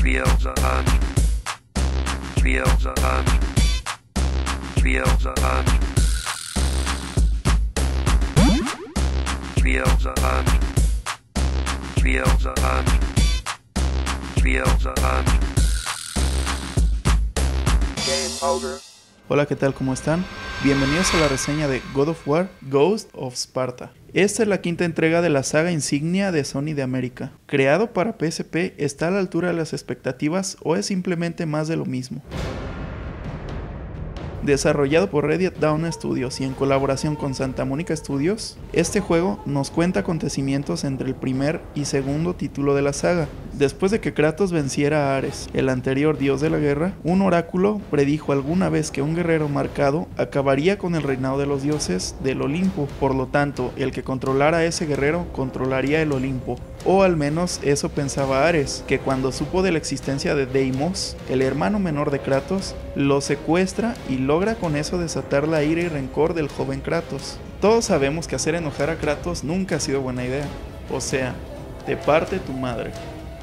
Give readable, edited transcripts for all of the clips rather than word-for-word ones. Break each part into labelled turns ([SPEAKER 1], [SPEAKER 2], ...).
[SPEAKER 1] Feels a hunch. Feels a hunch. Feels a hunch. Feels a hunch. Feels a hunch. Feels a hunch. Game over.
[SPEAKER 2] Hola, ¿qué tal? ¿Cómo están? Bienvenidos a la reseña de God of War Ghost of Sparta. Esta es la quinta entrega de la saga insignia de Sony de América. Creado para PSP, ¿está a la altura de las expectativas o es simplemente más de lo mismo? Desarrollado por Radiant Dawn Studios y en colaboración con Santa Monica Studios, este juego nos cuenta acontecimientos entre el primer y segundo título de la saga. Después de que Kratos venciera a Ares, el anterior dios de la guerra, un oráculo predijo alguna vez que un guerrero marcado acabaría con el reinado de los dioses del Olimpo. Por lo tanto, el que controlara a ese guerrero controlaría el Olimpo. O al menos eso pensaba Ares, que cuando supo de la existencia de Deimos, el hermano menor de Kratos, lo secuestra y logra con eso desatar la ira y rencor del joven Kratos. Todos sabemos que hacer enojar a Kratos nunca ha sido buena idea. O sea, te parte tu madre.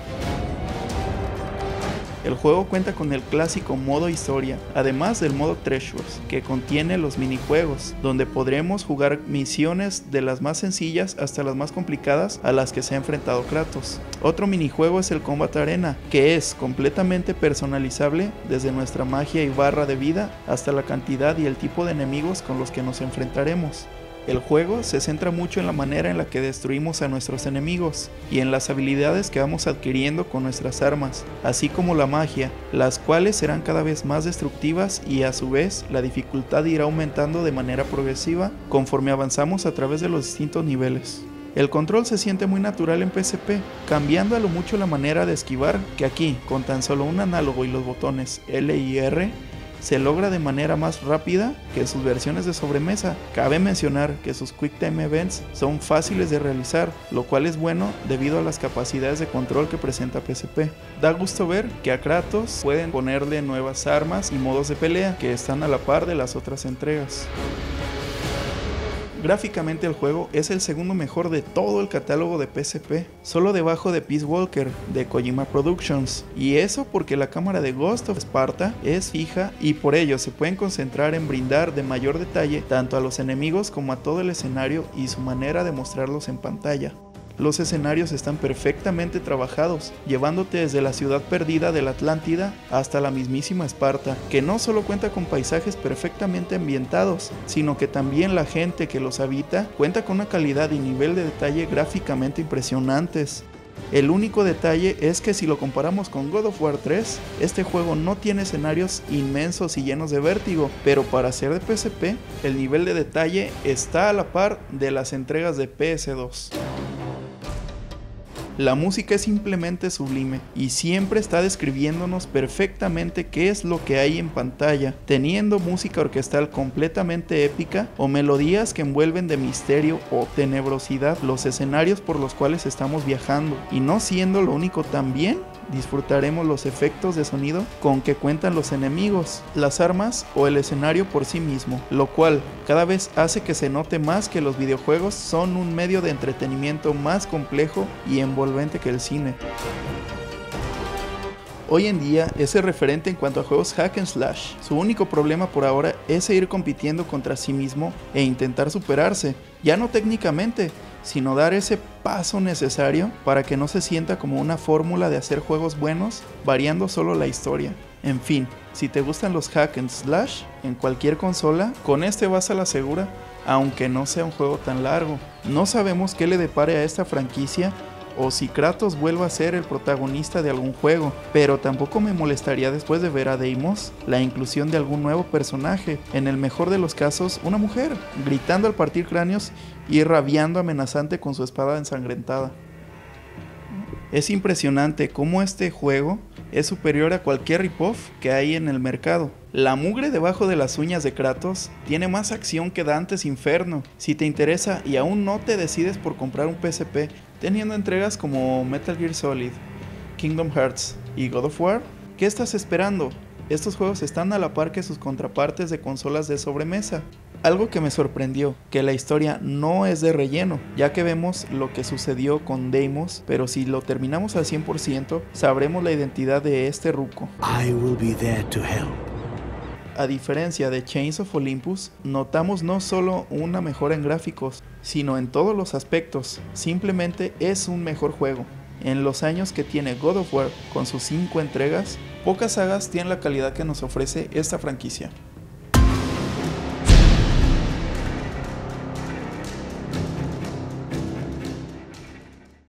[SPEAKER 2] El juego cuenta con el clásico modo historia, además del modo Treasures, que contiene los minijuegos, donde podremos jugar misiones de las más sencillas hasta las más complicadas a las que se ha enfrentado Kratos. Otro minijuego es el Combat Arena, que es completamente personalizable desde nuestra magia y barra de vida hasta la cantidad y el tipo de enemigos con los que nos enfrentaremos. El juego se centra mucho en la manera en la que destruimos a nuestros enemigos y en las habilidades que vamos adquiriendo con nuestras armas, así como la magia, las cuales serán cada vez más destructivas y a su vez la dificultad irá aumentando de manera progresiva conforme avanzamos a través de los distintos niveles. El control se siente muy natural en PSP, cambiando a lo mucho la manera de esquivar, que aquí, con tan solo un análogo y los botones L y R, se logra de manera más rápida que sus versiones de sobremesa. Cabe mencionar que sus Quick Time Events son fáciles de realizar, lo cual es bueno debido a las capacidades de control que presenta PSP. Da gusto ver que a Kratos pueden ponerle nuevas armas y modos de pelea que están a la par de las otras entregas. Gráficamente el juego es el segundo mejor de todo el catálogo de PSP, solo debajo de Peace Walker de Kojima Productions, y eso porque la cámara de Ghost of Sparta es fija y por ello se pueden concentrar en brindar de mayor detalle tanto a los enemigos como a todo el escenario y su manera de mostrarlos en pantalla. Los escenarios están perfectamente trabajados, llevándote desde la ciudad perdida de la Atlántida hasta la mismísima Esparta, que no solo cuenta con paisajes perfectamente ambientados, sino que también la gente que los habita cuenta con una calidad y nivel de detalle gráficamente impresionantes. El único detalle es que si lo comparamos con God of War 3, este juego no tiene escenarios inmensos y llenos de vértigo, pero para ser de PSP, el nivel de detalle está a la par de las entregas de PS2. La música es simplemente sublime y siempre está describiéndonos perfectamente qué es lo que hay en pantalla, teniendo música orquestal completamente épica o melodías que envuelven de misterio o tenebrosidad los escenarios por los cuales estamos viajando, y no siendo lo único, también disfrutaremos los efectos de sonido con que cuentan los enemigos, las armas o el escenario por sí mismo, lo cual cada vez hace que se note más que los videojuegos son un medio de entretenimiento más complejo y envolvente que el cine. Hoy en día es el referente en cuanto a juegos hack and slash. Su único problema por ahora es seguir compitiendo contra sí mismo e intentar superarse, ya no técnicamente, sino dar ese paso necesario para que no se sienta como una fórmula de hacer juegos buenos, variando solo la historia. En fin, si te gustan los hack and slash en cualquier consola, con este vas a la segura, aunque no sea un juego tan largo. No sabemos qué le depare a esta franquicia o si Kratos vuelva a ser el protagonista de algún juego, pero tampoco me molestaría después de ver a Deimos la inclusión de algún nuevo personaje, en el mejor de los casos una mujer, gritando al partir cráneos y rabiando amenazante con su espada ensangrentada. Es impresionante cómo este juego es superior a cualquier rip-off que hay en el mercado. La mugre debajo de las uñas de Kratos tiene más acción que Dante's Inferno. Si te interesa y aún no te decides por comprar un PSP, teniendo entregas como Metal Gear Solid, Kingdom Hearts y God of War, ¿qué estás esperando? Estos juegos están a la par que sus contrapartes de consolas de sobremesa. Algo que me sorprendió, que la historia no es de relleno, ya que vemos lo que sucedió con Deimos, pero si lo terminamos al 100%, sabremos la identidad de este ruco.
[SPEAKER 3] I will be there to help.
[SPEAKER 2] A diferencia de Chains of Olympus, notamos no solo una mejora en gráficos, sino en todos los aspectos. Simplemente es un mejor juego. En los años que tiene God of War con sus 5 entregas, pocas sagas tienen la calidad que nos ofrece esta franquicia.